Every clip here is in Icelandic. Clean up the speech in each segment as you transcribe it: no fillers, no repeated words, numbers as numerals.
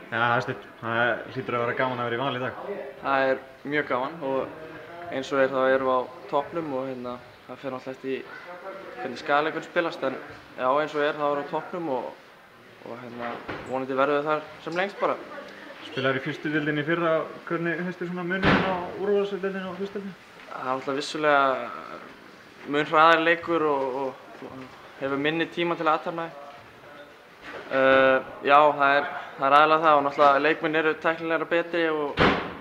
Já, Hafsteinn, það hlýtur að vera gaman að vera í Val í dag. Það er mjög gaman og eins og þá erum við á toppnum og það fer náttúrulega eftir hvernig skagaleikurinn spilast en já, eins og þá erum við á toppnum og vonandi verðum við þar sem lengst bara. Spilaðir í fyrstu deildinni í fyrra, hvernig finnst þér svona munurinn á úrvalsdeildinni og fyrstu deildinni? Það er náttúrulega vissulega mun hraðari leikur og hefur minni tíma til að athafna þig. Já, það er aðalega það og náttúrulega leikmenn eru tæknilega betri og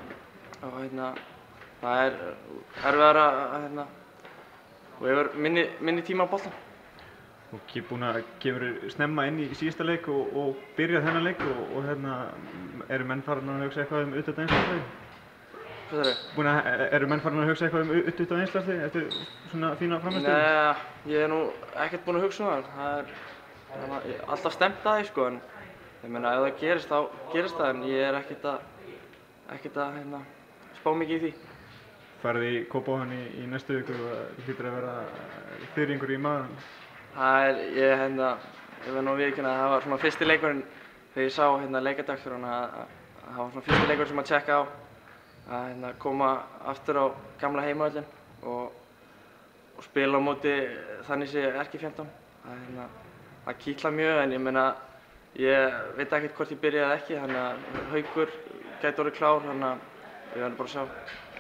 það er erfiðara og hefur minni tíma á boltann. Þú kemur snemma inn í síðasta leik og byrjað þennan leik og eru menn farin að hugsa eitthvað um U21-landslið? Hvað þarf? Eru menn farin að hugsa eitthvað um U21-landslið eftir svona þína frammistöðu? Nei, ég er nú ekkert búinn að hugsa um það. Það er alltaf stemt að því sko, en ég meina ef það gerist þá gerist það en ég er ekkert að spá mikið í því. Farið í Kópavogi í næstu viku og það hlýtur að vera þyringur í maganum. Ég verð nú að viðurkenna að það var svona fyrsti leikurinn þegar ég sá leikadagskránna að það var svona fyrsti leikurinn sem að tjekka á að koma aftur á gamla heimavöllinn og spila á móti þannig sé Erkifjendum. Það kitlar mjög en ég meina ég veit ekkert hvort ég byrja eða ekki þannig að Haukur gæti orðið klár þannig að við verðum bara að sjá.